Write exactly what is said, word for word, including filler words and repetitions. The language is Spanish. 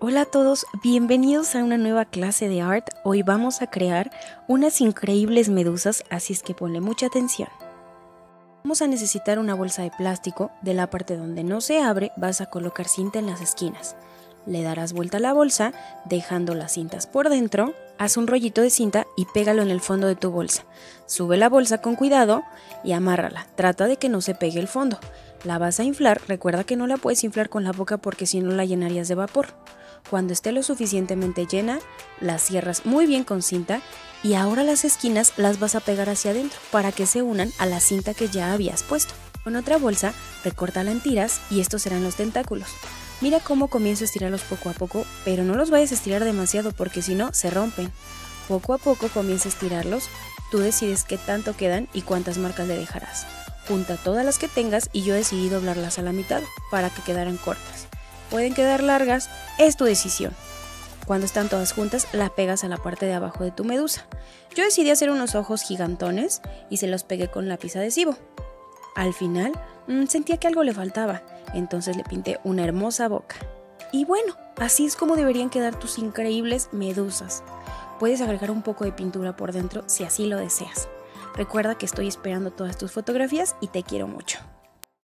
Hola a todos, bienvenidos a una nueva clase de art. Hoy vamos a crear unas increíbles medusas, así es que ponle mucha atención. Vamos a necesitar una bolsa de plástico. De la parte donde no se abre vas a colocar cinta en las esquinas. Le darás vuelta a la bolsa, dejando las cintas por dentro. Haz un rollito de cinta y pégalo en el fondo de tu bolsa. Sube la bolsa con cuidado y amárrala. Trata de que no se pegue el fondo. La vas a inflar, recuerda que no la puedes inflar con la boca porque si no la llenarías de vapor. Cuando esté lo suficientemente llena, la cierras muy bien con cinta y ahora las esquinas las vas a pegar hacia adentro para que se unan a la cinta que ya habías puesto. Con otra bolsa, recórtala en tiras y estos serán los tentáculos. Mira cómo comienzo a estirarlos poco a poco, pero no los vayas a estirar demasiado porque si no, se rompen. Poco a poco comienza a estirarlos, tú decides qué tanto quedan y cuántas marcas le dejarás. Junta todas las que tengas y yo decidí doblarlas a la mitad para que quedaran cortas. Pueden quedar largas, es tu decisión. Cuando están todas juntas, las pegas a la parte de abajo de tu medusa. Yo decidí hacer unos ojos gigantones y se los pegué con lápiz adhesivo. Al final, mmm, sentía que algo le faltaba, entonces le pinté una hermosa boca. Y bueno, así es como deberían quedar tus increíbles medusas. Puedes agregar un poco de pintura por dentro si así lo deseas. Recuerda que estoy esperando todas tus fotografías y te quiero mucho.